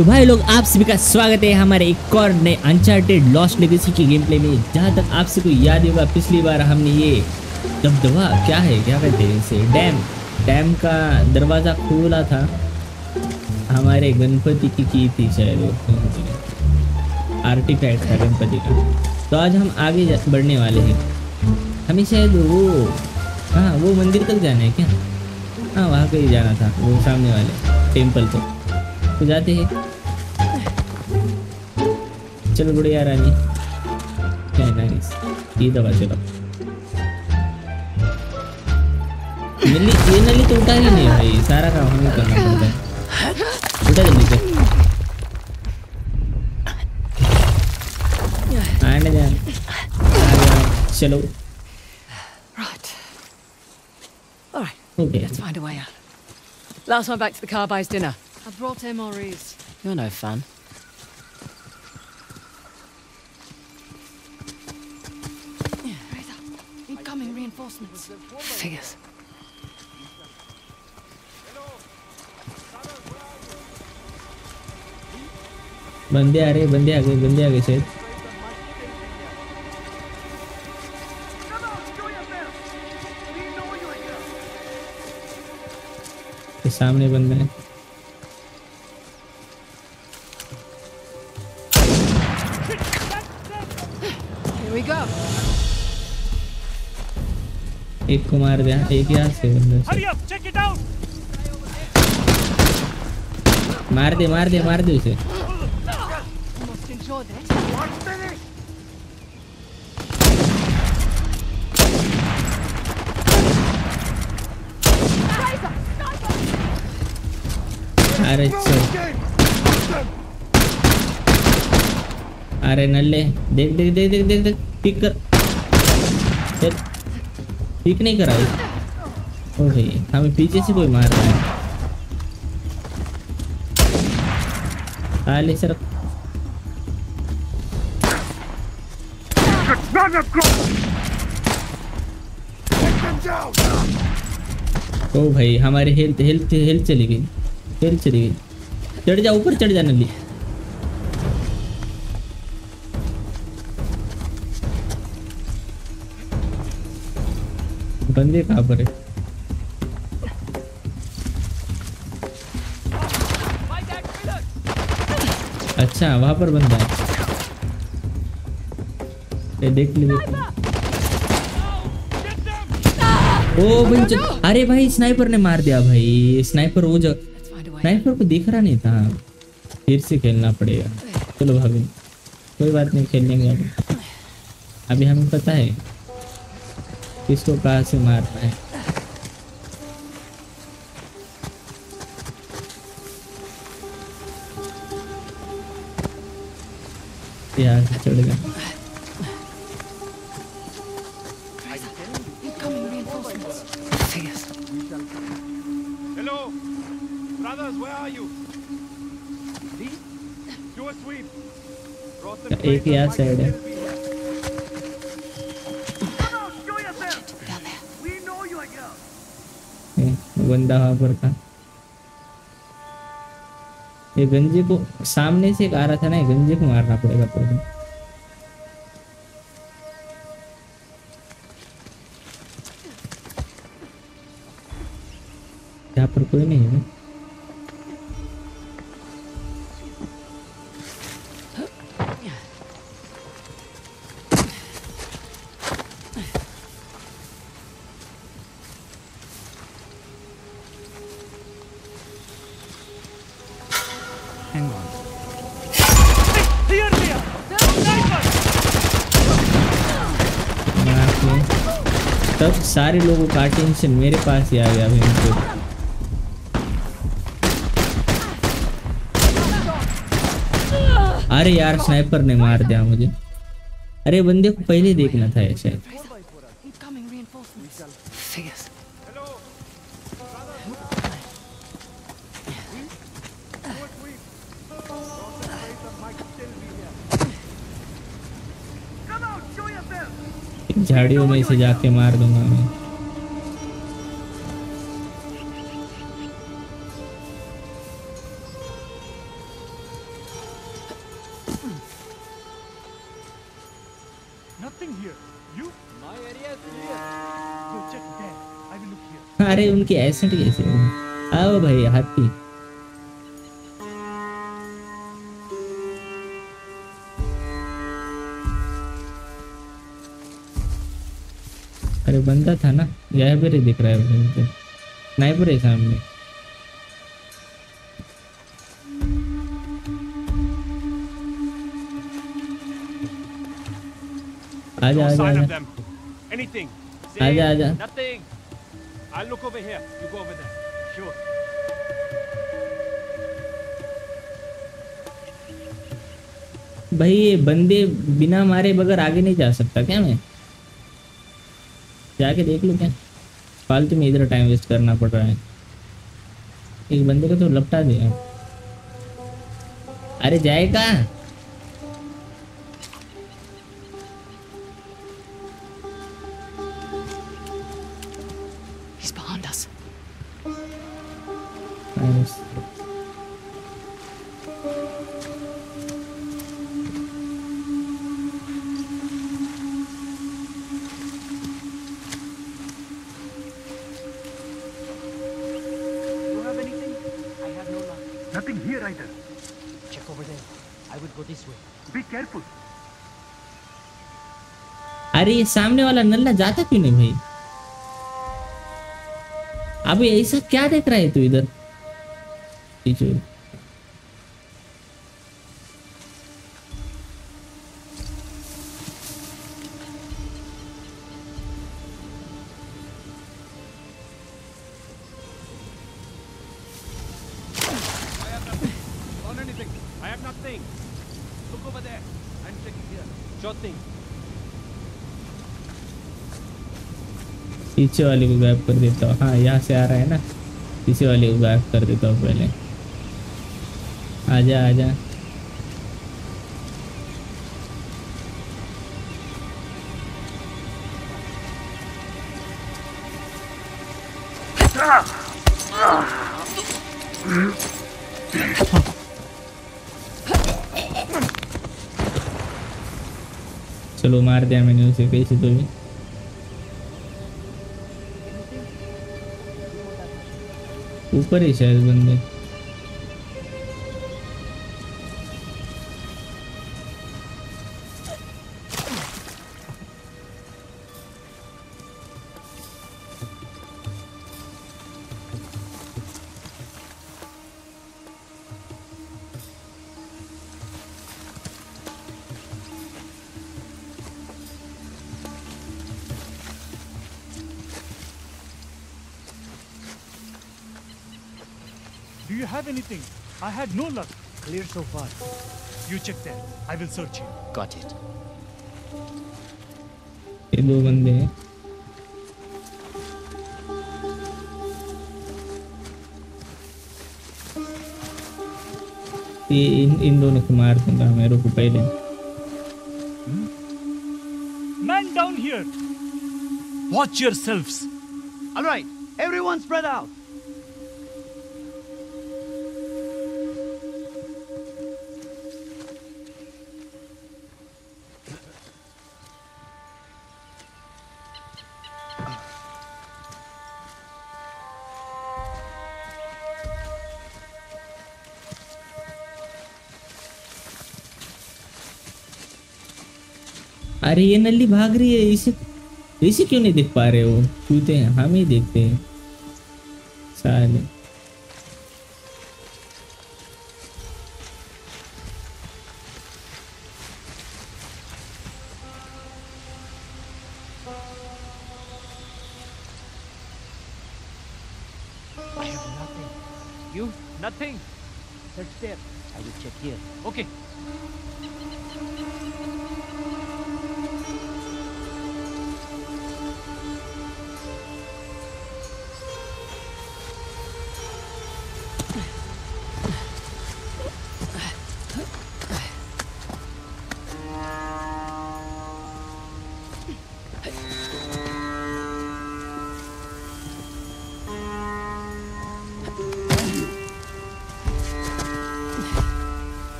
तो भाई लोग आप सभी का स्वागत है हमारे एक और नए अनचार्टेड लॉस्ट लेगेसी की गेम प्ले में। जहाँ तक आपसे कोई याद होगा पिछली बार हमने ये दबदबा क्या कहते हैं इसे, डैम का दरवाज़ा खोला था, हमारे गणपति की थी शायद, आर्टिफैक्ट था गणपति का। तो आज हम आगे बढ़ने वाले हैं। हमें शायद वो मंदिर तक जाना है क्या? हाँ वहाँ कहीं जाना था, वो सामने वाले टेम्पल को। तो जाते हैं, चलो गुड़िया रानी। ये दबा चलो। ये नली तो उठा ही नहीं भाई, सारा काम हमें करना पड़ता है। उठा जल्दी से। आने जान चलो। Okay, let's find a way out. Last one back to the car buys dinner. I brought MREs. You're no fun. Incoming reinforcements. Figures. बंदे आ गए शायद। सामने बंदे हैं। Here we go. एक को मार दिया, एक यहाँ से बंदे से। मार दे उसे। अरे चल, अरे नल्ले देख पिक कर। पिक नहीं करा। ओ भाई हमें पीछे से कोई मार रहा है। आले सर। ओ भाई हमारी हेल्थ चली गई। चढ़ जा, ऊपर चढ़ जा नली। बंदे कहाँ पर है? अच्छा वहां पर बंदा है। देख ली। ओ भाई अरे भाई स्नाइपर ने मार दिया भाई। स्नाइपर स्नाइपर को दिख रहा नहीं था। फिर से खेलना पड़ेगा। चलो भाभी कोई बात नहीं, खेल लेंगे अभी हमें पता है किसको कहाँ से मारना है। यहाँ से चढ़ गया। एक यहाँ साइड है। बंदा वहां पर था। ये गंजे को सामने से आ रहा था ना, गंजे को मारना पड़ेगा पहले। यहाँ पर कोई नहीं है। तब सारे लोगों का अटेंशन मेरे पास ही आ गया। अरे यार स्नाइपर ने मार दिया मुझे। अरे बंदे को पहले देखना था ऐसे। झाड़ियों में से जाके मार दूंगा मैं। here. You? My area is clear. Go check there. I will look here. अरे उनकी एसेंट कैसे हो? आओ भाई हाथी। अरे बंदा था ना, यहाँ पर ही दिख रहा है मुझे, स्नाइपर है सामने। आजा No आजा sign आजा of them. Anything? आजा आजा। Nothing. I'll look over here. You go over there. Sure. भाई ये बंदे बिना मारे बगैर आगे नहीं जा सकता क्या मैं? जाके देख लूं क्या? फालतू में इधर टाइम वेस्ट करना पड़ रहा है। एक बंदे को तो लपटा दिया। अरे जाएगा। He's behind us. Nice. You have anything? I have no luck. Nothing here either. Check over there. I will go this way. Be careful. अरे ये सामने वाला नल्ला जाता क्यों नहीं भाई? अबे ऐसा क्या देख रहा है तू इधर? पीछे Found anything? I have nothing. Look over there. I'm checking here. Sure thing. पीछे वाले को गायब कर देता हूँ। हाँ यहाँ से आ रहा है ना, पीछे वाले को गायब कर देता हूँ पहले। आजा आजा। चलो मार दिया मैंने उसे कैसे तो भी। ऊपर ही शायद बंदे। Do you have anything? I had no luck. Clear so far. You check there. I will search here. Got it. ये दो बंदे हैं। ये इन दोनों को मार दूंगा मेरे को पहले। Man down here. Watch yourselves. All right. Everyone spread out. अरे ये नल्ली भाग रही है, इसे इसे क्यों नहीं देख पा रहे हो? कूदते हैं, हम ही देखते हैं साले। I have nothing. You? Nothing. Search there. I will check here. Okay.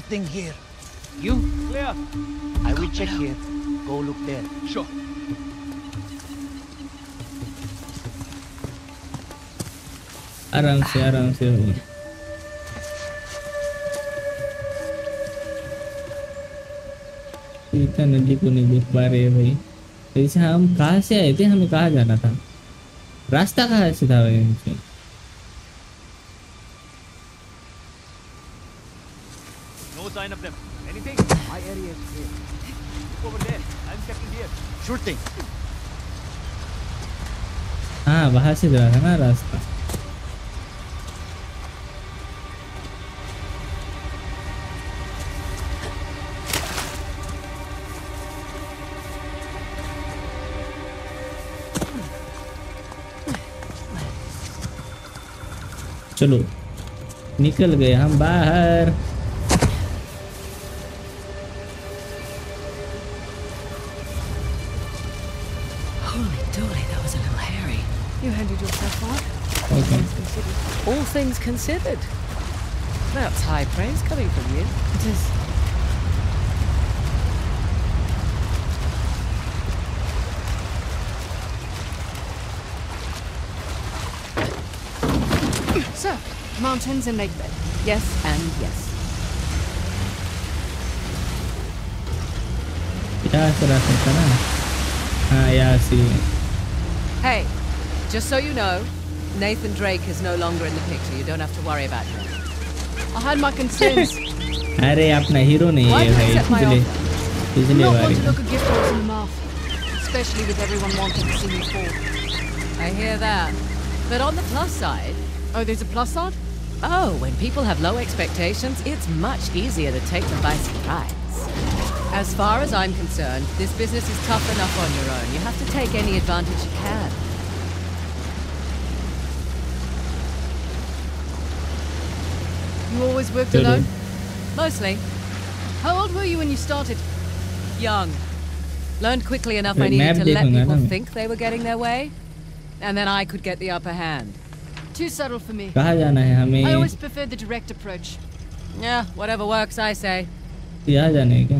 Nothing here. You? Clear. I will check here. Go look there. Sure. आराम से हो। इतना नदी को नहीं देख पा रहे भाई। ऐसे हम कहाँ से आए थे, हमें कहाँ जाना था, रास्ता कहाँ से था भाई? No sign of them. Anything? My area is clear. Over there. I'm checking here. Sure thing. हाँ वहाँ से जा रहा है ना रास्ता। चलो निकल गए हम बाहर। Holy dooly, that was a little hairy. You handled yourself well. Okay. All things considered. That's high praise coming from you. It is. So, mountains and lake bed. Yes and yes. यहाँ से रास्ता था ना? हाँ यहाँ से। Hey, just so you know, Nathan Drake is no longer in the picture. You don't have to worry about him. I had my concerns. अरे अपना हीरो नहीं Why है do you accept my भाई, offer? Do पिछले not bar want to he. look a gift horse in the mouth, especially with everyone wanting to see me fall. I hear that. But on the plus side, Oh, there's a plus side? oh, when people have low expectations, it's much easier to take them by surprise. As far as I'm concerned, this business is tough enough on your own. You have to take any advantage you can. You always worked Chalo. alone? Mostly How old were you when you started? young. Learned quickly enough I Map needed to let देखूंगा ना people मैं। think they were getting their way, and then I could get the upper hand. Too subtle for me. कहाँ जाना है I हमें? always preferred the direct approach. Yeah, whatever works, I say. यहाँ जाना है क्या?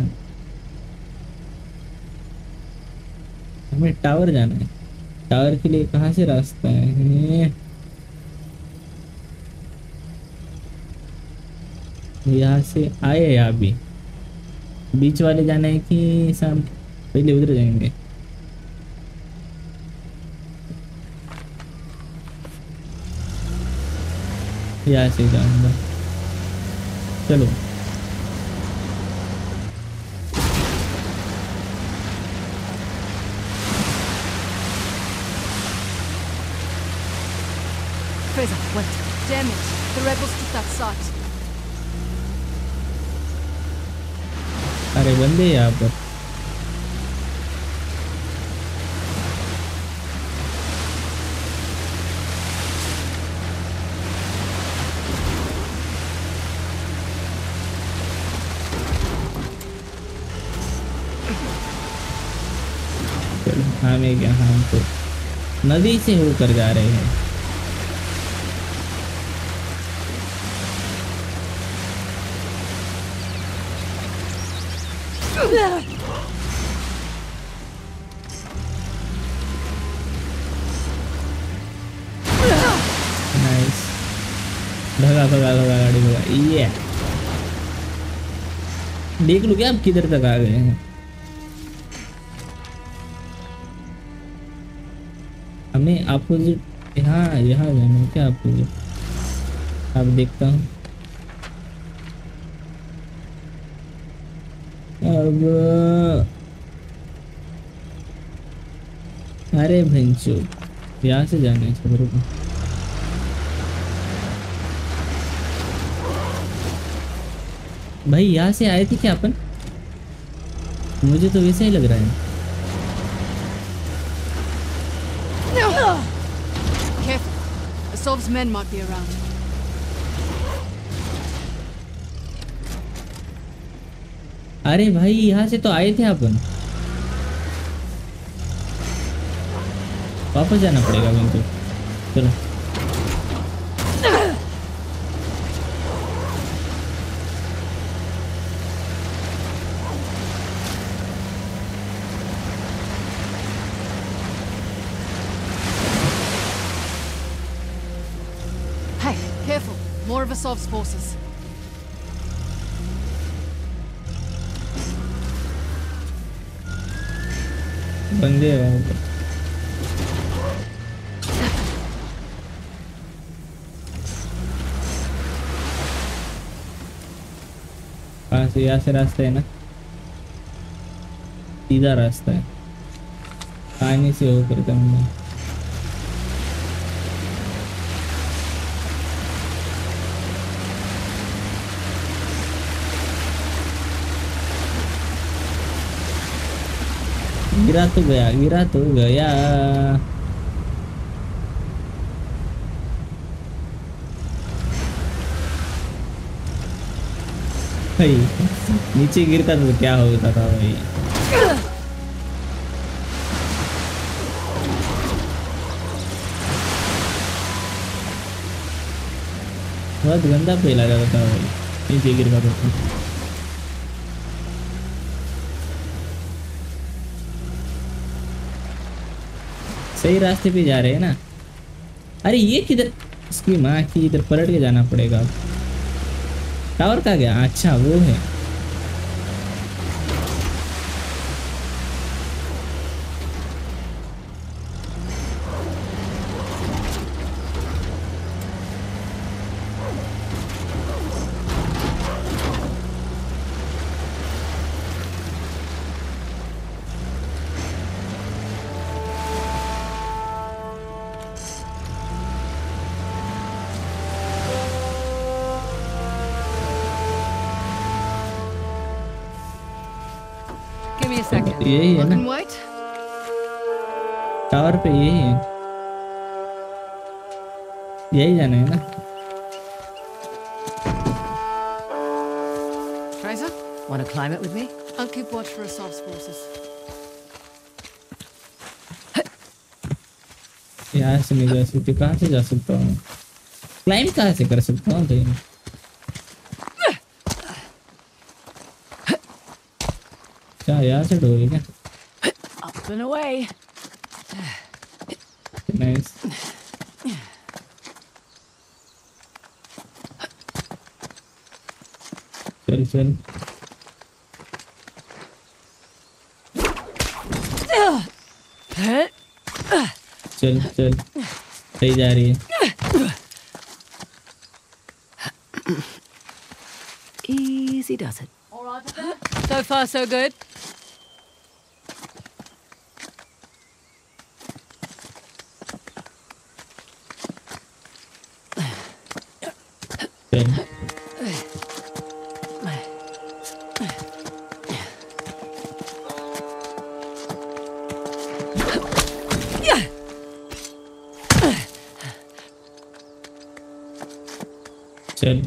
हमें टावर जाना है। टावर के लिए कहाँ से रास्ता है? यहाँ से आए हैं अभी। बीच वाले जाना है कि शाम पहले उधर जाएंगे? यहाँ से जाऊंगा। चलो Fraser, wait. Damn it. The rebels took that site. अरे बंदे यहाँ पर। चलो हमें क्या, हम तो नदी से होकर जा रहे हैं। नाइस, भगा भगा भगा गाड़ी भगा। ये देख लो क्या आप किधर तक आ गए हैं। हमें अपोजिट यहाँ यहाँ जाना है क्या? अपोजिट अब देखता हूँ। अब अरे भैंसो, यहाँ से जाना है छबरों को। भाई यहाँ से आए थे क्या अपन? मुझे तो वैसे ही लग रहा है। Careful. Asov's men might be around. अरे भाई यहाँ से तो आए थे अपन, वापस जाना पड़ेगा अभी तो। चलो of Asav's forces. बंदे हैं वहाँ पर। कहाँ से? यहाँ से रास्ता है ना, सीधा रास्ता है, पानी से होकर करना। गिरा तो गया, गिरा तो गया। भाई नीचे गिरता तो क्या होता था भाई। बहुत गंदा फैला जाता था भाई नीचे गिर पाता था। सही रास्ते पे जा रहे हैं ना। अरे ये किधर, इसकी माँ की, इधर पलट के जाना पड़ेगा। टावर कहाँ गया? अच्छा वो है। Give me a second. यही है Look ना and wait. टावर पे, यही है, यही जाना है ना। Fraser, Want to climb it with me? I'll keep watch for Asav's forces. यहाँ से नहीं जा सकते, कहाँ से जा सकता हूँ? क्लाइंब कहाँ से कर सकता हूँ? तो क्या यहाँ से डोरी क्या? Up and away. नाइस। चल चल चल चल, सही जा रही है। Easy does it. So far, so good. चल चल।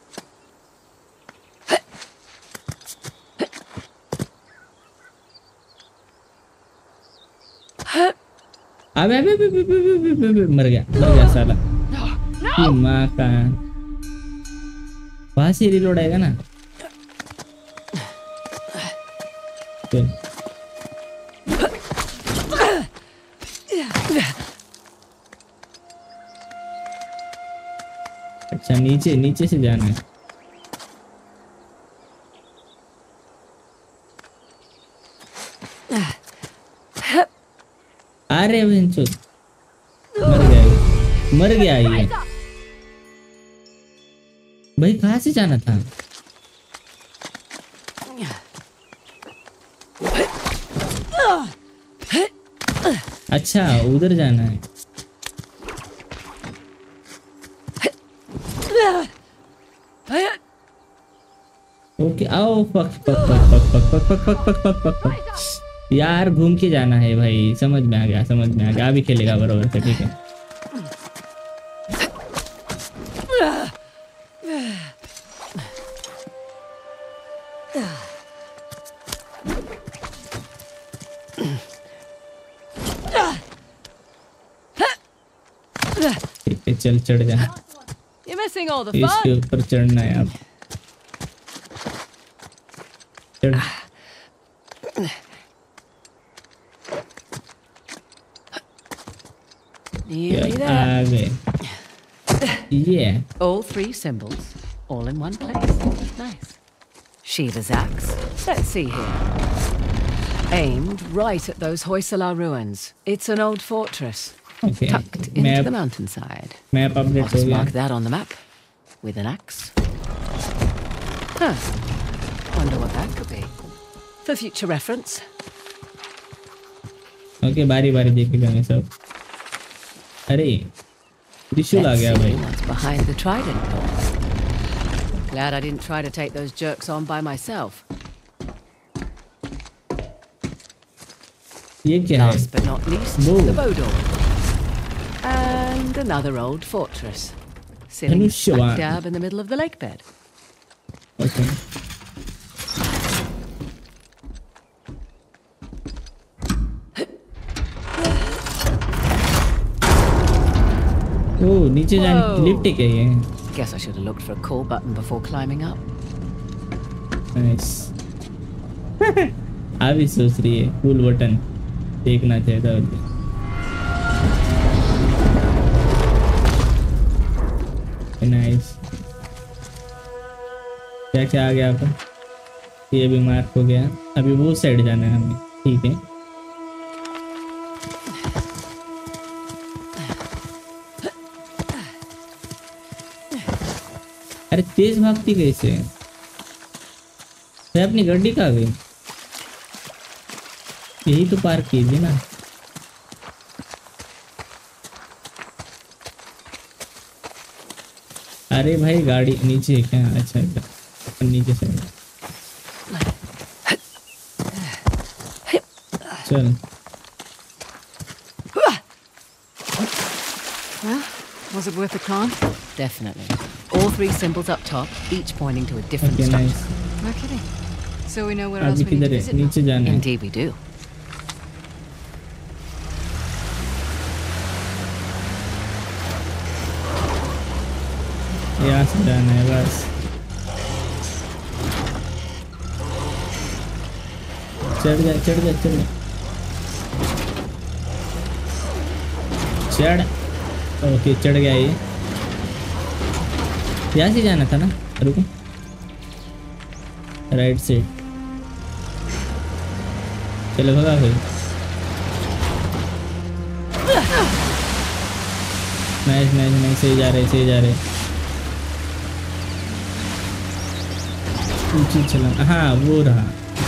अबे अबे अबे अबे अबे अबे अबे, मर गया साला की माँ का। वहां से रिलोड आएगा ना। चल अच्छा, नीचे नीचे से जाना है। अरे बहनचोद, मर गया ये, मर गया ये। भाई कहाँ से जाना था? अच्छा उधर जाना है। ओके आओ। पक पक पक पक पक पक पक पक पक पक पक पक। यार घूम के जाना है भाई, समझ में आ गया, समझ में आ गया। अभी खेलेगा बरोबर से, ठीक है। ठीक है चल, चढ़ जा। You're missing all the इसके fun. ऊपर चढ़ना है अब। चढ़। Nearly चल, there. आ गए। Yeah. All 3 symbols, all in one place. Nice. Shiva's axe. Let's see here. Aimed right at those Hoysala ruins. It's an old fortress, Okay. tucked into the mountainside. Map I'll update हो just गया. mark that on the map with an axe. Huh. Wonder what that could be. For future reference. Okay बारी बारी देखेगा मैं सब. अरे त्रिशूल आ Let's गया see भाई. what's behind the trident door. Glad I didn't try to take those jerks on by myself. ये क्या है? Last but not least, Whoa. the bow door. And another old fortress. Sitting Dhanushyavan. smack dab in the middle of the lake bed. Okay. Oh नीचे जाने Whoa. Lift है क्या ये? Guess I should have looked for a call button before climbing up. Nice. आप भी सोच रही है कूल बटन देखना चाहिए था. नाइस. क्या क्या आ गया आपका? ये भी मार्क हो गया. अभी वो साइड जाना है हमें. ठीक है. अरे तेज भागती कैसे? मैं अपनी गाड़ी कहाँ गई? यही तो पार्क कीजिए ना. अरे भाई गाड़ी नीचे है क्या? अच्छा अच्छा नीचे से चल. Well, was it worth the climb? Definitely. All 3 symbols up top, each pointing to a different okay structure. Nice. No kidding. So we know where else अभी we need किधर to है? visit now. नीचे जाना है. Indeed we do. यहाँ से जाना है बस. चढ़ जा चढ़ जा चढ़ जा. चढ़. ओके चढ़ गया ये. यहाँ से जाना था ना. रुको. Right side. चलो भगा भाई. Nice nice nice. सही जा रहे सही जा रहे. ऊंची चला. हाँ वो रहा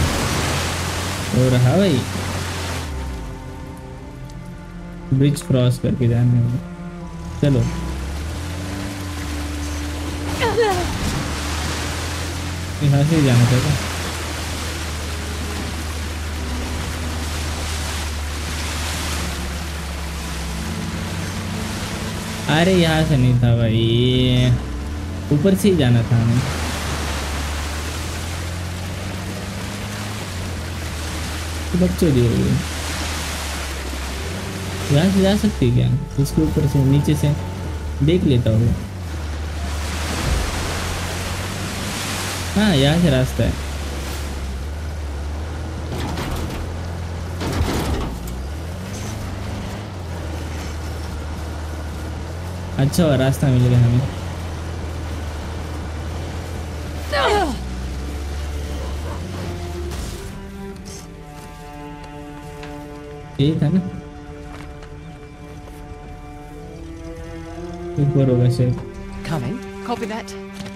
भाई. ब्रिज क्रॉस करके जाने होगा. चलो. यहाँ से ही जाना था क्या? अरे यहाँ से नहीं था भाई. ऊपर से ही जाना था हमें. बच्चों दी हुई. यहाँ से जा सकती है क्या? इसके ऊपर से नीचे से देख लेता हूँ. हाँ यहाँ से रास्ता है. अच्छा हुआ रास्ता मिल गया हमें. यही था ना. ऊपर होगा शायद. Coming. Copy that.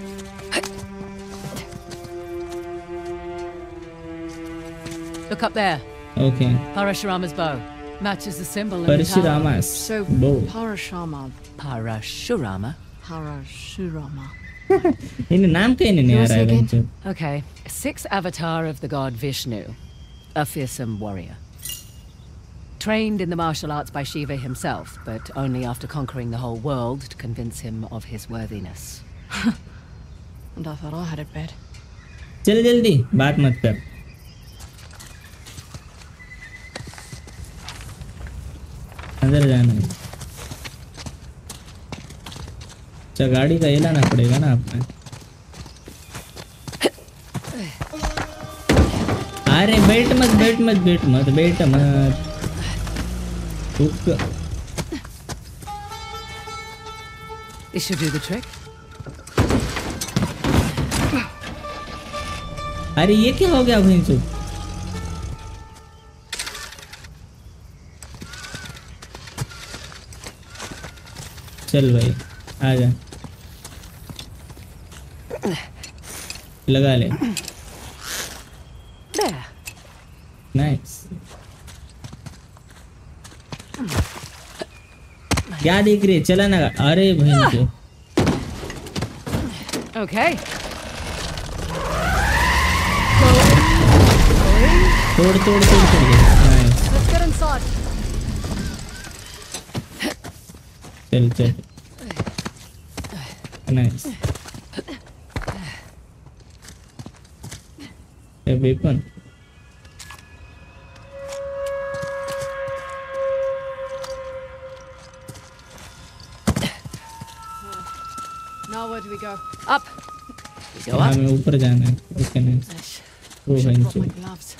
Look up there. Okay. Parashurama's bow. Matches the symbol in the tower. Parashurama's. So, bow. Parashurama. Parashurama. Parashurama. इन्हें नाम कहीं नहीं आ Who रहा है was he बच्चों. Okay. 6th avatar of the god Vishnu. A fearsome warrior. Trained in the martial arts by Shiva himself, but only after conquering the whole world to convince him of his worthiness. And I thought I had it bad. चल जल्दी बात मत कर. अंदर जाना है. अच्छा गाड़ी का हिलाना पड़ेगा ना आपने. अरे बैठ मत बैठ मत बैठ मत बैठ मत. This should do the trick. अरे ये क्या हो गया भाई चुप। चल भाई आ जा, लगा ले। There. नाइस। क्या देख रही है, चला ना। अरे भाई तो Okay. तोड़ तोड़ तोड़ तोड़ दे। Nice, Let's get inside. चल चल। नाइस। ये weapon Now where do we go? Up. We go up. हमें ऊपर जाना है। Okay nice. ओ Should भाई have brought चुप। my gloves.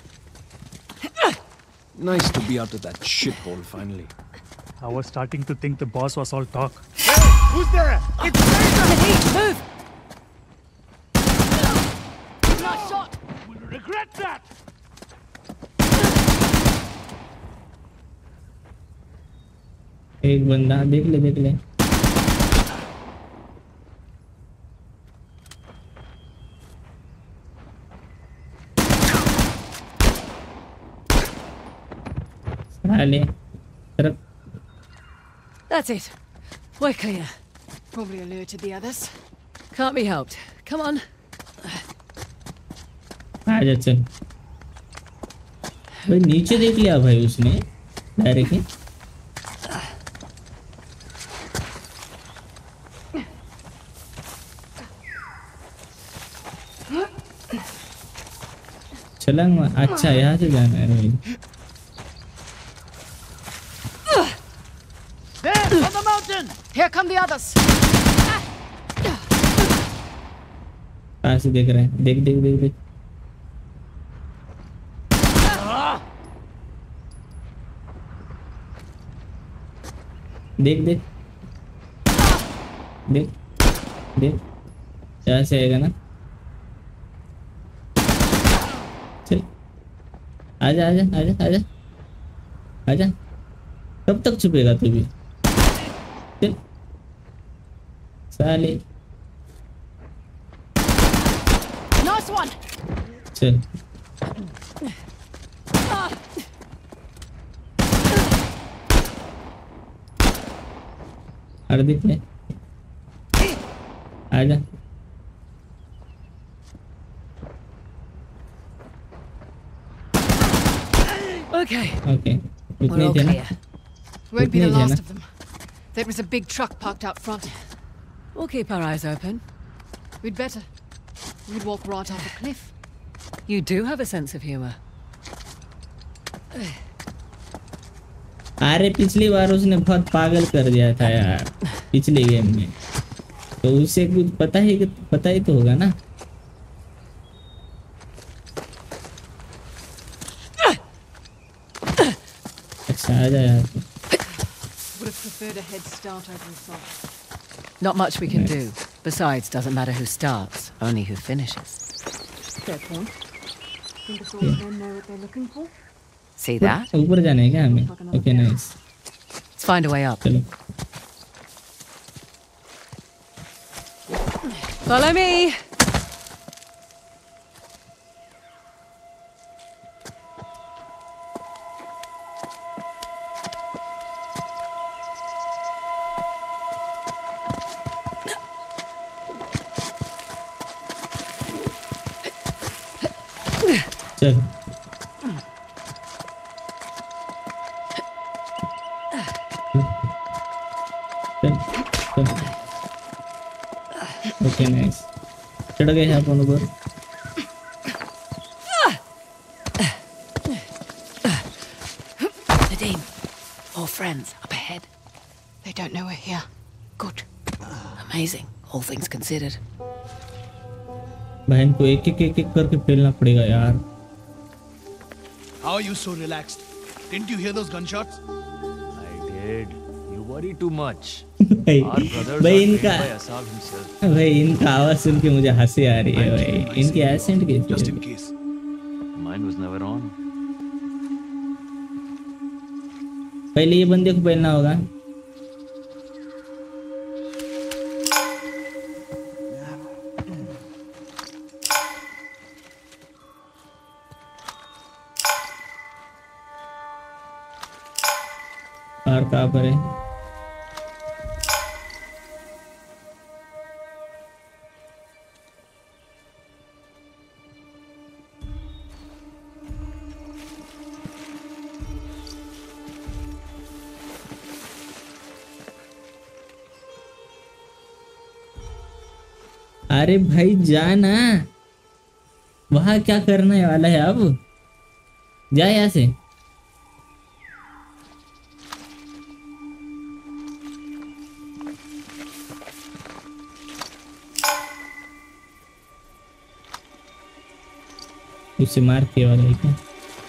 Nice to be out of that shithole finally. I was starting to think the boss was all talk. Who's there? It's Move. Nice shot. Will regret that. एक बंदा देख ले देख ले। साले तरफ। That's it. We're clear. Probably alerted the others. Can't be helped. Come on. आ जा चल भाई, नीचे देख लिया भाई उसने डायरेक्टली। छलांग मार। अच्छा यहाँ से जाना है भाई। there on the mountain. Here come the others. कहाँ से देख रहे हैं, देख देख देख देख। देख देख देख देख, यहाँ से आएगा ना। चल आजा आजा आजा आजा आजा। कब तक छुपेगा तू भी। चल साले Nice one. चल। हार्दिक ने आजा। Okay. ओके We're इतने all थे ना। clear. Won't be the Putney है last ना? of them. There was a big truck parked out front. We'll keep our eyes open. We'd better. We'd walk right off a cliff. You do have a sense of humor. अरे पिछली बार उसने बहुत पागल कर दिया था यार पिछले गेम में, तो उसे कुछ पता ही तो होगा ना। अच्छा आ जा यार। Would have preferred a head start over the side. Not much we can do. Besides, doesn't matter who starts, only who finishes. Fair point. Think the swordsmen know what they're looking for? See that? ऊपर जाने है क्या हमें? Okay nice, Let's find a way up. चलो। Follow me. चल चल चल। Okay nice, चढ़ गए यहाँ पर ऊपर। Nadim, more friends up ahead. They don't know we're here. Good. Amazing, all things considered. बहन को एक एक करके फेलना पड़ेगा यार। How are you so relaxed? Didn't you hear those gunshots? I did. You worry too much. भाई Our brothers भाई are इनका trained by Asaf himself. भाई इनका आवाज सुन के मुझे हंसी आ रही है भाई, इनकी एसेंट कैसी Just है? in case. Mine was never on. पहले ये बंदे को पहनना होगा। और कहाँ पर है? अरे भाई जाना, वहां क्या करने वाला है अब? जा यहाँ से। उसे मार के वाला है क्या?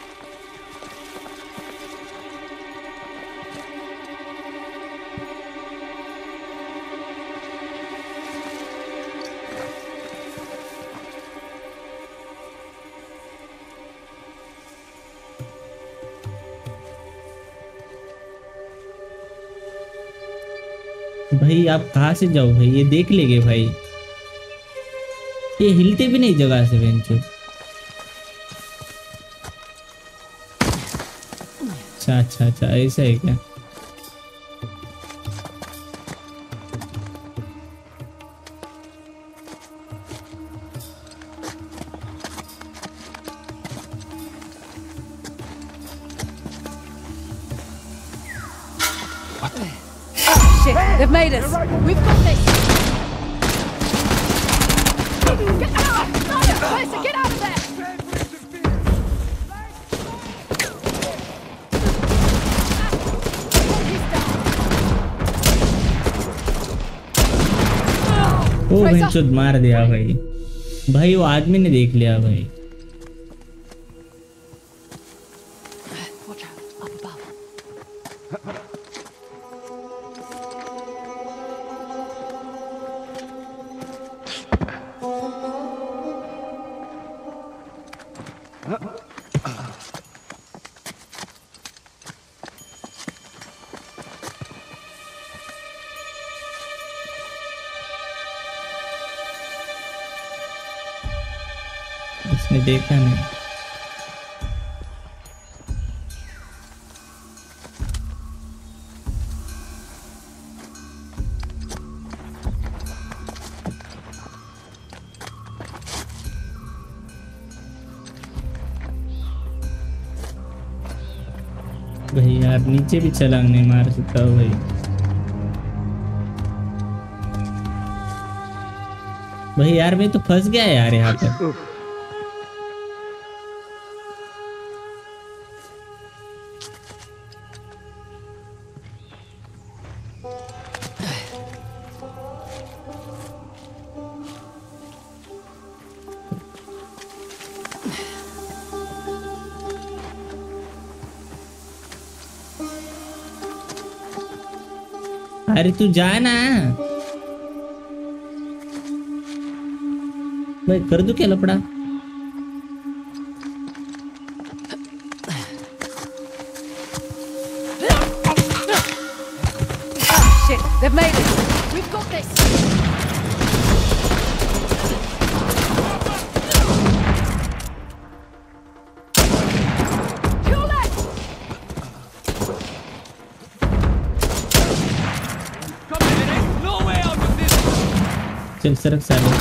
भाई आप कहाँ से जाओ भाई, ये देख लेंगे भाई, ये हिलते भी नहीं जगह से बेंचो। अच्छा अच्छा अच्छा, ऐसा है क्या? Shit, they've made us. We've got this. Get out! Closer, get out of there! ओ बेंचो मार दिया भाई, भाई वो आदमी ने देख लिया भाई। Watch out, up above. इसने देखा नहीं। भाई यार नीचे भी छलांग नहीं मार सकता हो भाई। भाई यार मैं तो फंस गया यार यहाँ पर। अरे तू जा ना भाई, कर दूं क्या लपड़ा? Shit, they've made us. We've got this. Your left. Come on, there ain't no way out of this. चल सरक साले।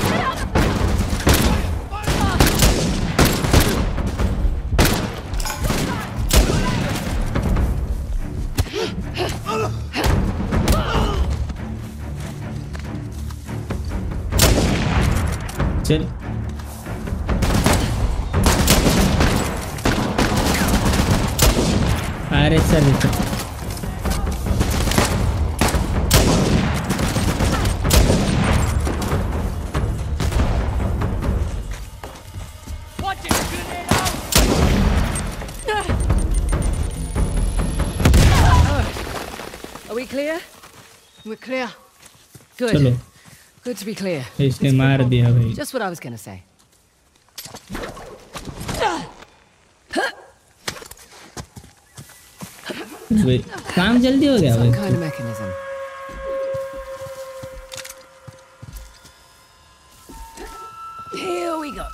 चल अरे sir Watch it, grenade out. Are we clear? We're clear. Good. चलो Good to be clear. इसने मार दिया भाई। Just what I was going to say. भाई, काम जल्दी हो गया Some भाई। kind of mechanism. Here we go.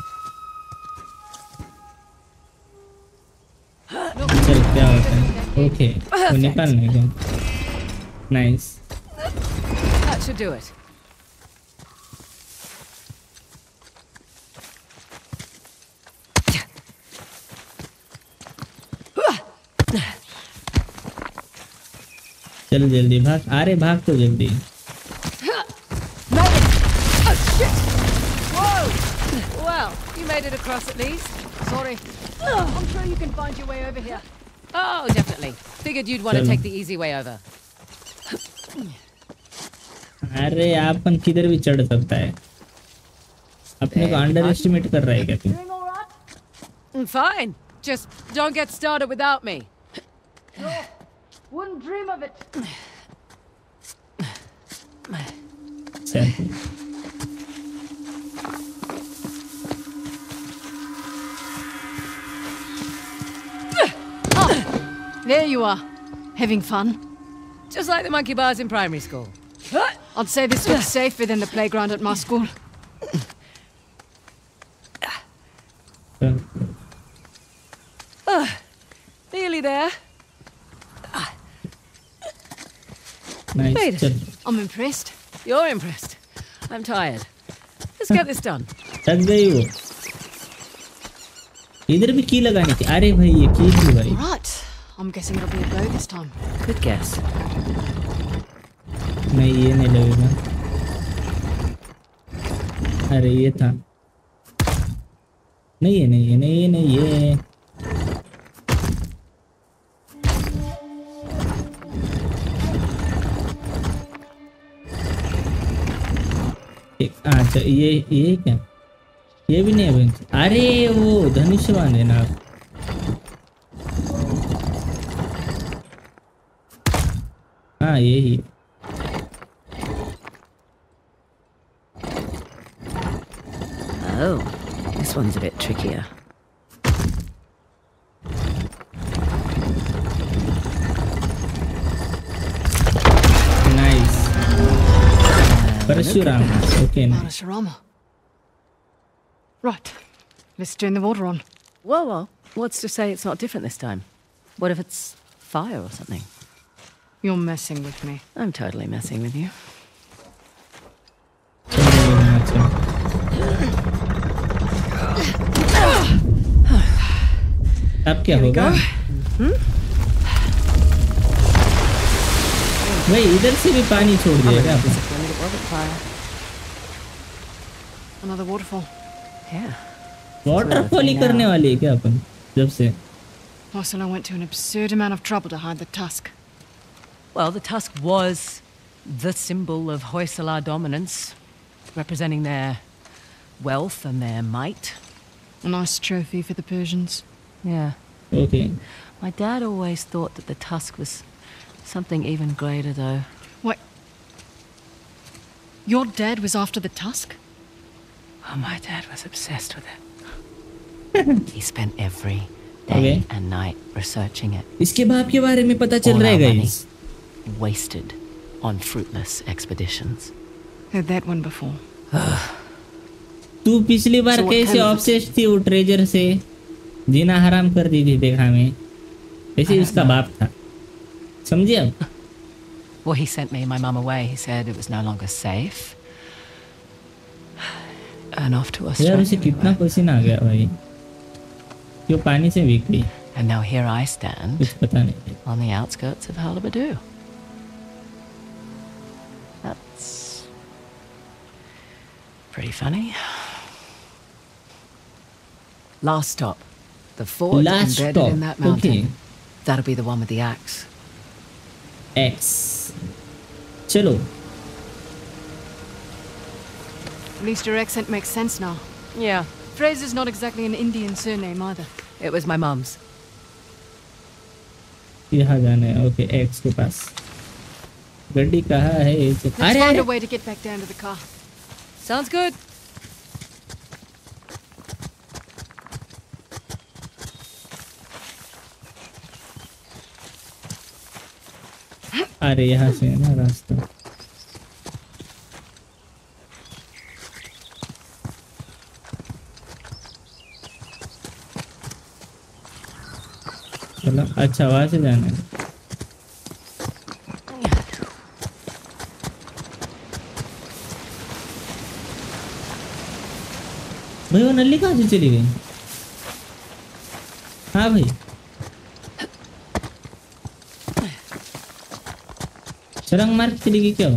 चल क्या होता है? ओके वो निकालने का। Nice. That should do it. चल जल्दी भाग, अरे भाग तो जल्दी। Whoa! Well, you made it across at least. Sorry. I'm sure you can find your way over here. Oh, definitely. Figured you'd want to Chalo. take the easy way over. अरे आपन किधर भी चढ़ सकता है, अपने को अंडर एस्टिमेट कर रहा है क्या तू? Doing all right? Fine. Just don't get started without me. Wouldn't dream of it. चल There you are. Having fun? Just like the monkey bars in primary school. I'd say this was safer than the playground at my school. चल Nearly there. Nice Wait. चल I'm impressed. You're impressed. I'm tired. Let's get this done. थक गई वो। इधर भी की लगानी थी। अरे भाई ये की थी भाई। All right. I'm guessing it'll be a go this time. Good guess. नहीं ये नहीं लगेगा। अरे ये था। नहीं है नहीं है नहीं है नहीं है। अच्छा ये क्या? ये भी नहीं है भाई। अरे वो धनुष्यवान है ना। हाँ यही। Oh, this one's a bit trickier. Nice. Parashurama okay. Parashurama. Right. Let's turn the water on. Whoa, whoa. What's to say it's not different this time? What if it's fire or something? You're messing with me. I'm totally messing with you. अब क्या होगा? भाई इधर से भी पानी छोड़ दिएगा। Disappointed it wasn't fire. Another waterfall. Yeah. Waterfall ही करने वाली है क्या अपन जब से? Hoysala went to an absurd amount of trouble to hide the tusk. Well, the tusk was the symbol of Hoysala dominance, representing their wealth and their might. A nice trophy for the Persians. Yeah. Okay My dad always thought that the tusk was something even greater, though. Wait. Your dad was after the tusk? Oh, my dad was obsessed with it. He spent every day Okay. and night researching it. इसके बाप के बारे में पता चल All रहा है our money guys. wasted on fruitless expeditions. Heard that one before. तू पिछली बार So what कैसे kind of- ऑब्सेस्ड थी वो ट्रेजर से, जीना हराम कर दी थी देखा में, ऐसे ही उसका बाप था। समझे अब? Well, he sent me and my mum away. He said it was no longer safe. And off to यार Australia. उसे we कितना went. पसीना आ गया भाई, क्यों पानी से भीग गई, And now here I stand कुछ पता नहीं। on the outskirts of Halibadu. That's pretty funny. Last stop. The fort Last embedded stop, in that mountain. okay. That'll be the one with the axe. Axe चलो। At least your accent makes sense now. Yeah, Fraser's not exactly an Indian surname either. it was my mum's. यहाँ जाना है। Okay x के पास। गड्डी कहाँ है? Let's अरे find अरे a way to get back down to the car. Sounds good. अरे यहाँ से है ना रास्ता। चलो अच्छा वहां से जाना है। भाई वो नल्ली कहाँ से चली गई? हाँ भाई छलांग मार के चली गई क्या?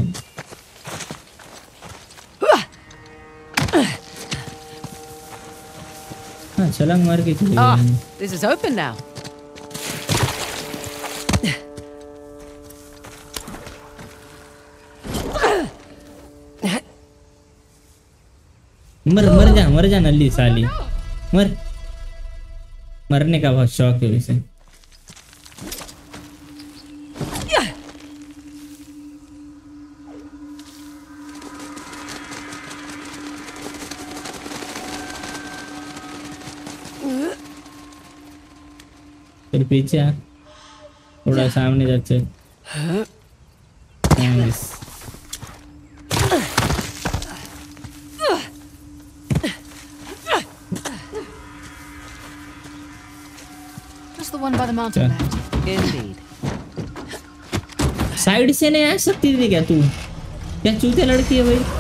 हाँ छलांग मार के चली Ah, गई। this is open now. मर जा नल्ली साली मर। मरने का बहुत शौक है उसे। फिर पीछे आ, थोड़ा सामने जा चल। Nice. Just the one by the mountain left. Indeed. Side से नहीं आ सकती थी क्या तू? क्या चूते लड़की है भाई?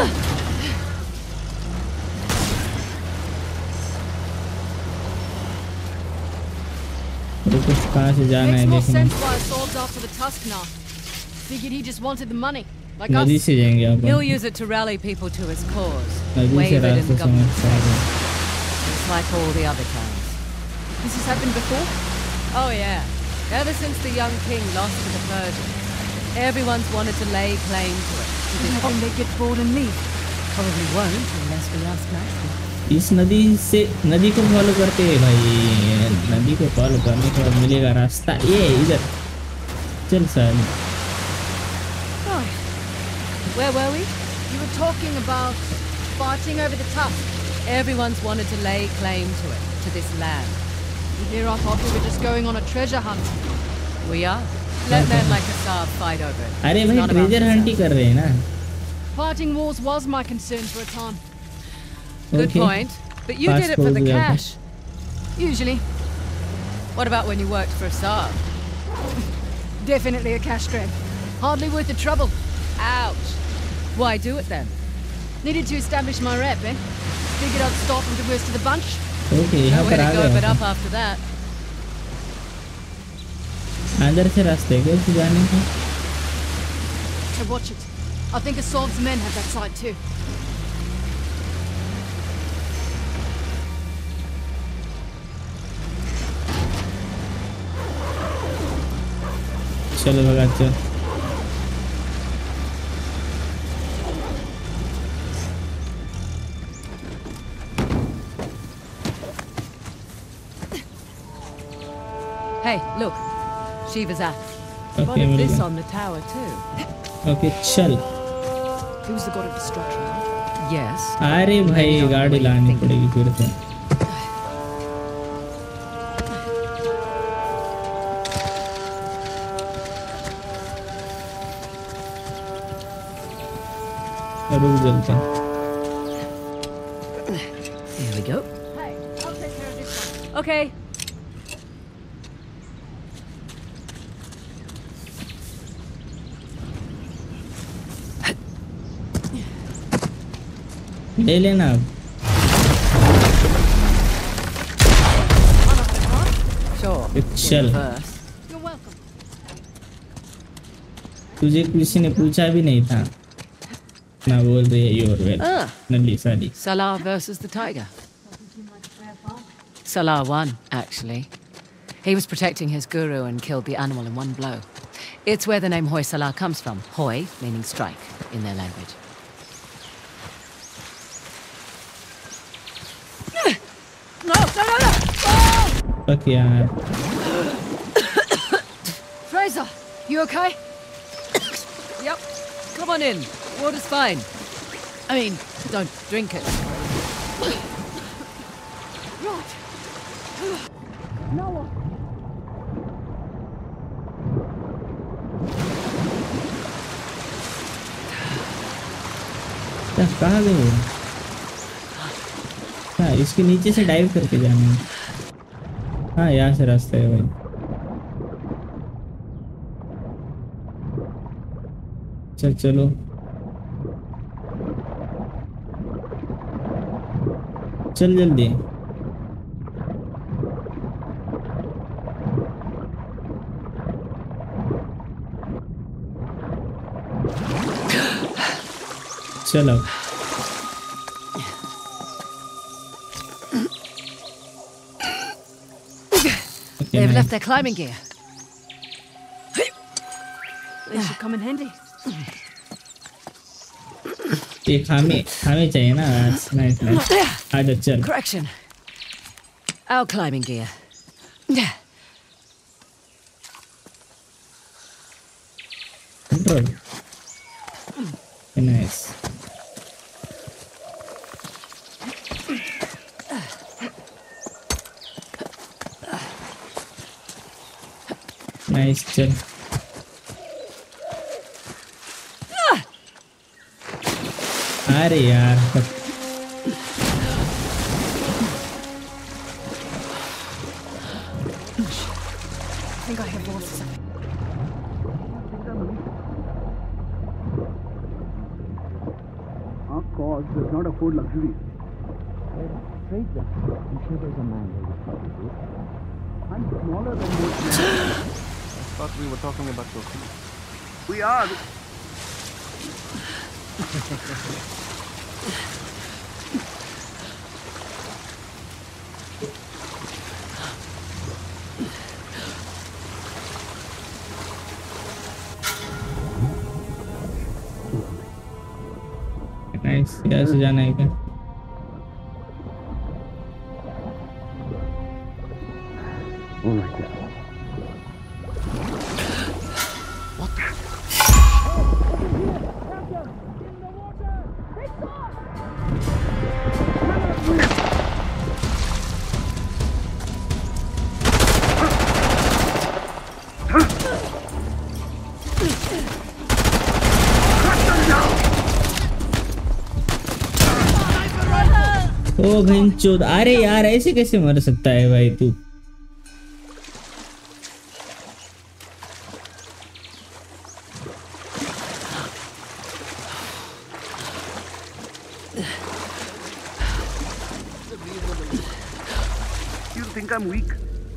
रुको कहाँ से जाना है Makes more देखना। sense why Saul's after the tusk now. Figured he just wanted the money, like नदी us. से जाएंगे आप। He'll use it to rally people to his cause. नदी से Wave it in रास्ता the government समझ face. सकते। Just like all the other towns. This has happened before? Oh yeah. Ever since the young king lost to the Persians, everyone's wanted to lay claim to it. Do you think they get bored and leave? Probably won't unless we ask nicely. इस नदी को follow करते हैं भाई। नदी को follow करने के बाद मिलेगा रास्ता। ये इधर चल साली। Oh. Where were we? You were talking about fighting over the tusk. Everyone's wanted to lay claim to it, to this land. Here I thought we were just going on a treasure hunt. We are. Let men like Assad fight over it. अरे It's भाई not about treasure hunt ही themselves. कर रहे हैं ना। Fighting wars was my concern for a time. Good Okay. point. But you Fast did it for the forward, yeah. cash. Usually. What about when you worked for Assad? Definitely a cash grab. Hardly worth the trouble. Ouch. Why do it then? Needed to establish my rep, eh? Figured I'd start with the worst of the bunch. Okay यहाँ Way पर to आ go, but गए। up after that. अंदर से रास्ते है क्या इसे जाने का? So watch it. I think Assad's men have that side too. चलो भगा चल। Hey, look. Shiva's axe. Okay Spotted मिल this गया। on the tower too. Okay चल। Who's the god of destruction? Huh? Yes. अरे Maybe भाई not the गाड़ी way you लानी think. पड़ेगी फिर तो। रुक जल्दी। Here we go. Hey, I'll take care of this one. Okay. ले लेना अब। Sure. चल। In reverse. You're welcome. तुझे किसी ने पूछा भी नहीं था ना बोल रही है योर वेल। Ah. नल्ली साली। Salah versus the tiger. Salah won, actually. He was protecting his guru and killed the animal in one blow. It's where the name Hoi Salah comes from. Hoi meaning strike in their language. Fuck यार। Fraser, you okay? Yep. Come on in. Water's fine. I mean, don't drink it. Right. Now कहाँ गए वो? हाँ, इसके नीचे से dive करके जाना है। हाँ, यहाँ से रास्ता है भाई। चलो चल जल्दी। चलो They've left their climbing gear. they should come in handy. ये हमें चाहिए ना। नाइस आजा चल। Correction. Our climbing gear. Control. Nice. Nice चल। अरे यार I think I have lost something. Our cause does not afford luxury. I'm smaller than most men. I thought we were talking about your feet. We are. Nice. यहाँ से जाना है क्या? Oh my God. ओ भैंचोद, अरे यार ऐसे कैसे मर सकता है भाई तू? You think I'm weak?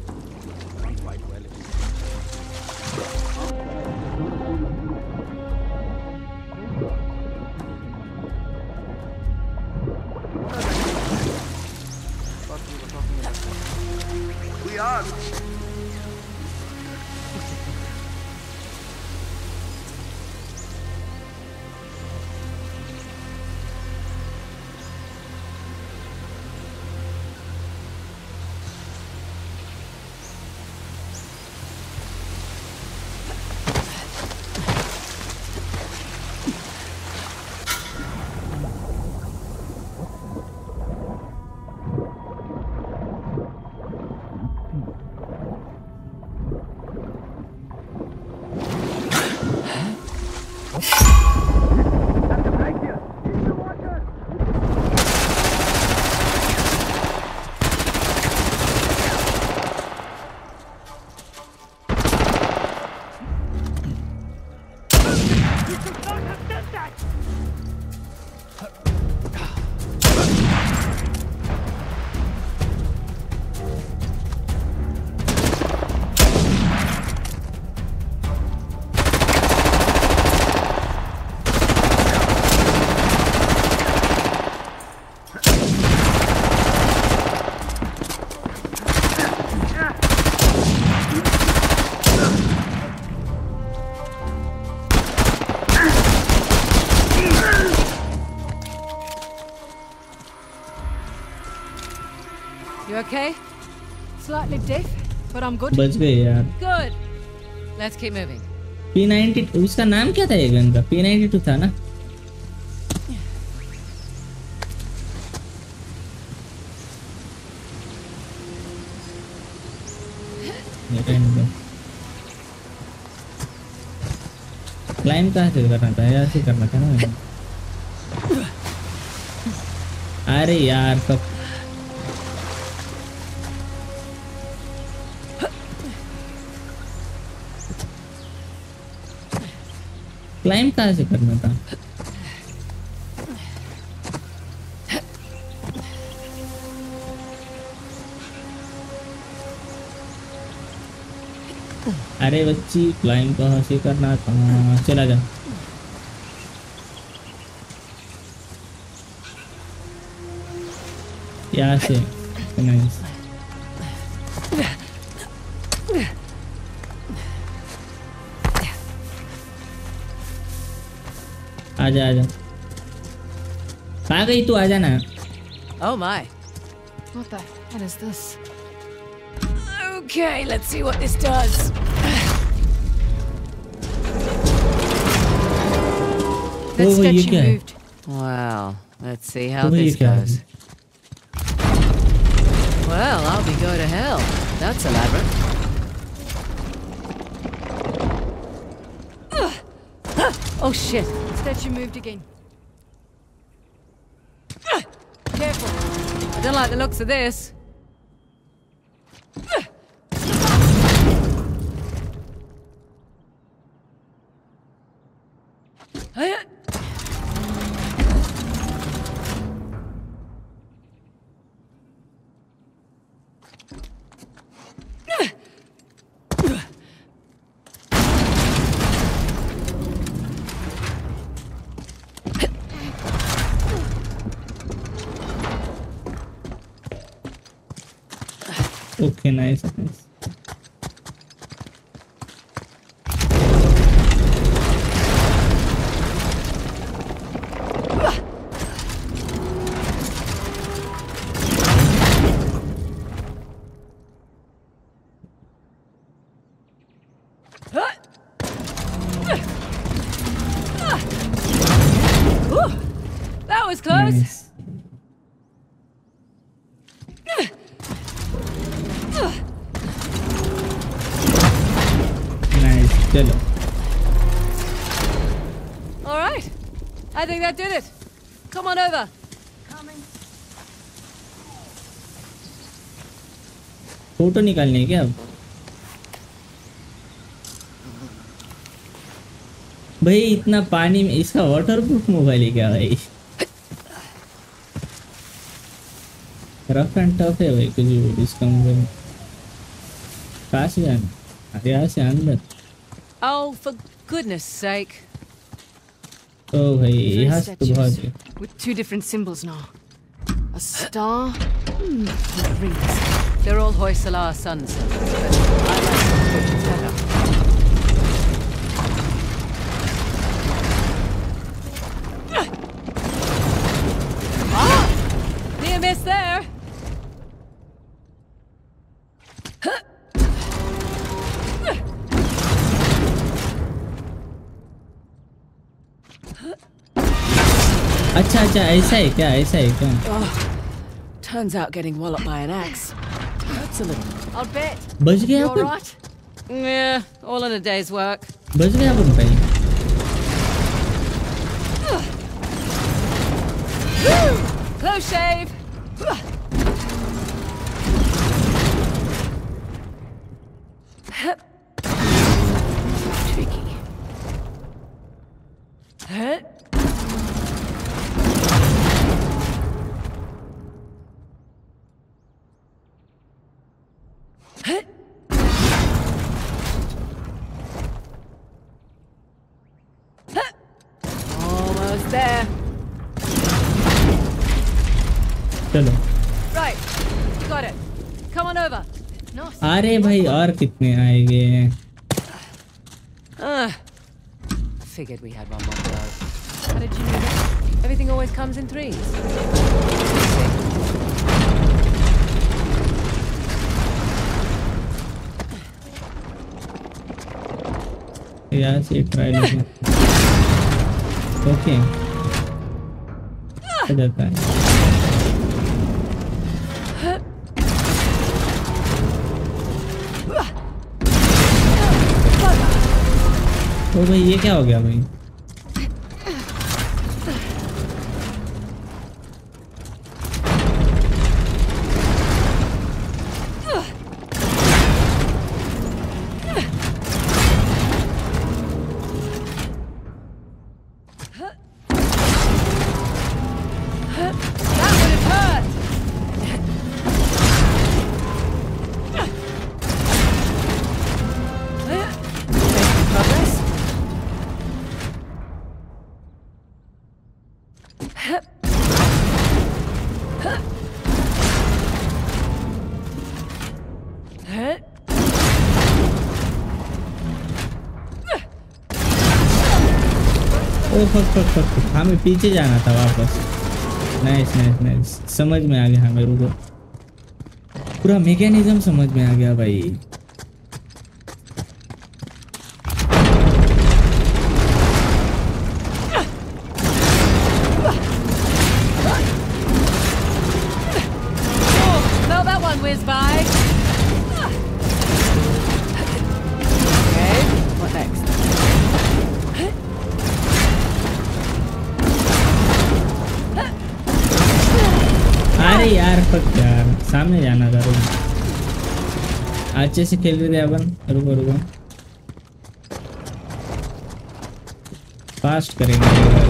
We are. You okay? Slightly deaf, but I'm good. बच गए यार। Good. Let's keep moving. P90 उसका नाम क्या था ये गन का? P92 था ना? क्लाइम कहाँ से करना था? यहाँ से करना था ना? अरे यार कब क्लाइम कहाँ से करना था? अरे बच्ची क्लाइम कहाँ से करना था? चला जा। यहाँ से नाइस। आजा आजा। कहाँ गई तू? आजा ना। Oh my. What the hell is this? Okay, let's see what this does. That Oh, ये statue क्या है? moved. Well, let's see how Oh, ये this क्या है? goes. Well, I'll be go to hell. That's elaborate. Oh shit. Statue moved again. Careful. I don't like the looks of this. Okay, nice, nice. That was close. Nice. Nice, चलो। All right. I think that did it. Come on over. Photo निकालनी है क्या अब? भाई इतना पानी में इसका वाटरप्रूफ मोबाइल है क्या भाई? रफ एंड टफ है भाई कुछ भी इसका मोबाइल। कहाँ से जाना? अरे यहाँ से अंदर। Oh, for goodness sake. ओ भाई Three यहाँ से तो बहुत है। with two different symbols now. A star and rings. They're all Hoysala sun symbols, but I like the pictures better. Ah! Near miss there. अच्छा अच्छा ऐसा है क्या? ऐसा है क्या? Turns out getting walloped by an axe hurts a little. I'll bet. बच गया You upon? alright? Yeah, all in a day's work. बच गया अपन भाई। Close shave. Tricky. Almost there. चलो। Right, you got it. Come on over. Nice. अरे भाई और कितने आएंगे? Figured we had one more to go. How did you know that? Everything always comes in threes. यहाँ से ट्राई लेंगे। Okay हो जाता है। ओ भाई ये क्या हो गया भाई? फक हमें पीछे जाना था वापस। नाइस नाइस नाइस, समझ में आ गया हमें। रुको, पूरा मैकेनिज्म समझ में आ गया भाई। सामने जाना था। रुको, अच्छे से खेल रहे थे अपन। रुको रुको, फास्ट करेंगे ये बार।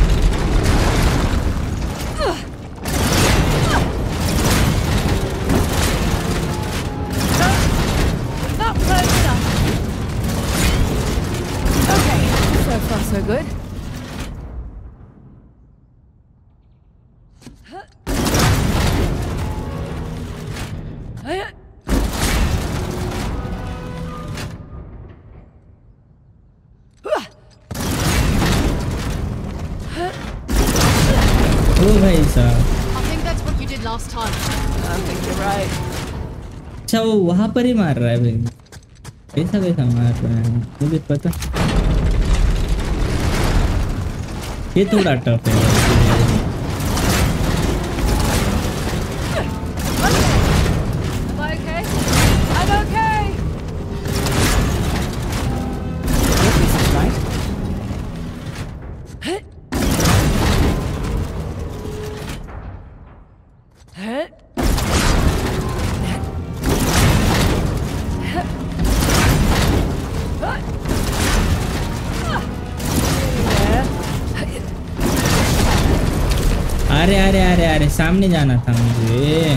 अच्छा वो वहां पर ही मार रहा है भाई, ऐसा कैसा मार रहा है मुझे पता। ये थोड़ा टफ है। अरे अरे अरे अरे सामने जाना था मुझे,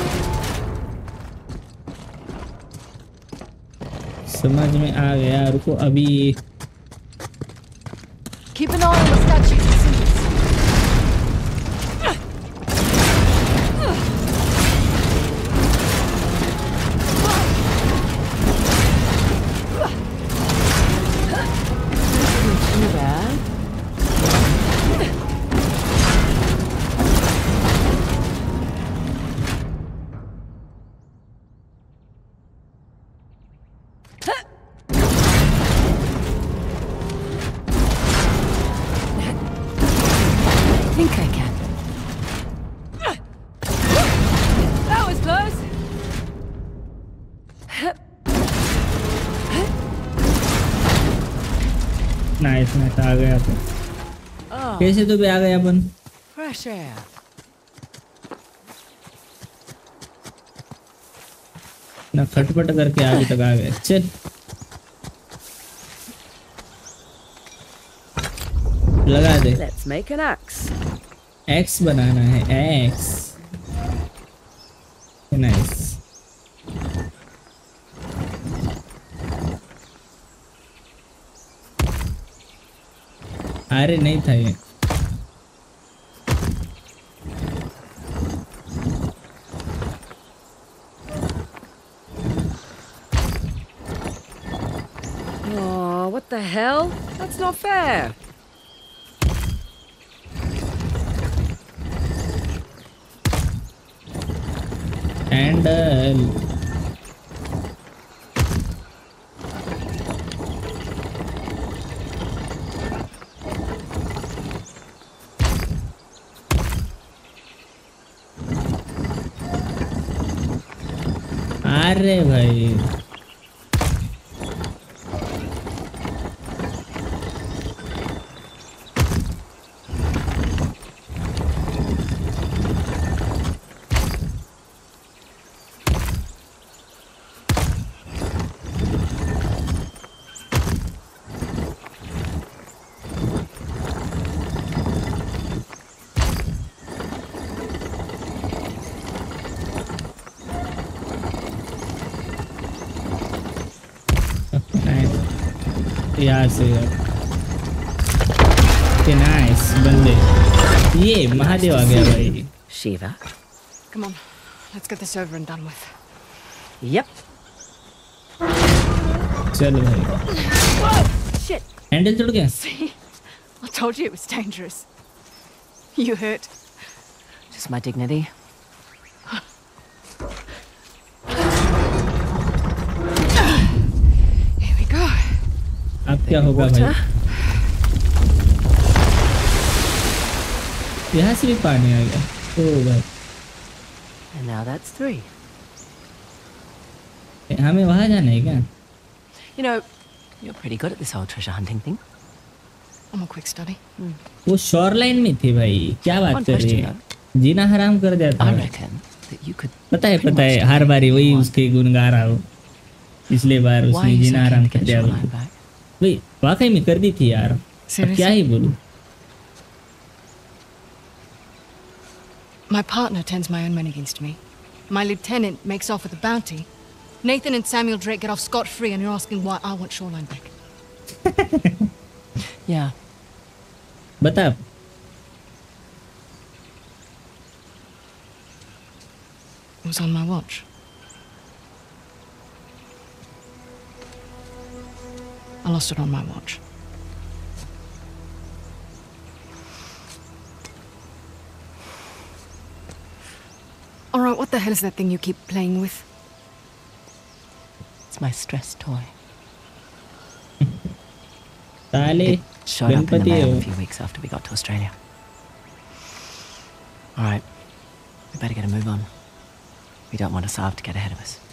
समझ में आ गया। रुको अभी Keep an eye on the statues and symbols. Nice nice, आ गया अपन। कैसे तो भी आ गए अपन। Fresh air. ना खटपट करके आगे तक आ गए। चल लगा दे। Let's make an axe. Axe बनाना है, एक्स। नाइस। अरे नहीं था ये। Oh, what the hell? That's not fair. Handle. अरे भाई यहाँ से नाइस बंदे। ये महादेव आ गया भाई। Shiva? Come on, let's get this over and done with. Yep. चलो भाई। Shit! हैंडल चढ़ गया। See? I told you it was dangerous. You hurt. Just my dignity. Here we go. अब क्या होगा भाई? यहाँ से भी पानी आ गया। ओ भाई। And now that's 3. हमें वहाँ जाना है क्या? You know, you're pretty good at this whole treasure hunting thing. I'm a quick study. वो शॉरलाइन में थी भाई। क्या बात कर रही है? जीना हराम कर दिया था। I reckon that you could. पता है हर बारी वही उसके गुण गा रहा हो। पिछले बार Why उसने are you so Jeena keen हराम to कर get दिया। Shoreline back? भाई वाकई में कर दी थी यार। अब क्या ही बोलूं? My partner turns my own men against me. My lieutenant makes off with the bounty. Nathan and Samuel Drake get off scot-free, and you're asking why I want Shoreline back. Yeah. बता। It was on my watch. I lost it on my watch. All right, what the hell is that thing you keep playing with? It's my stress toy. ताले Showed up in the Ganpati mail हो। a few weeks after we got to Australia. All right, we better get a move on. We don't want Asav to get ahead of us.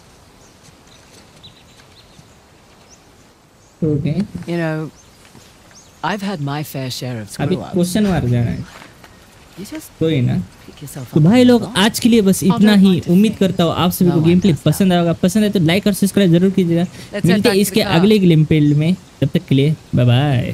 Okay. You know, I've had my fair share of अभी screw-ups. Question मार जाना है। You just कोई ना। pick yourself तो up. भाई लोग आज के लिए बस इतना ही। उम्मीद करता हूँ आप सभी को गेम प्ले पसंद आएगा। पसंद है तो लाइक और सब्सक्राइब जरूर कीजिएगा। मिलते हैं इसके अगले गेम प्ले में। तब तक के लिए बाय बाय।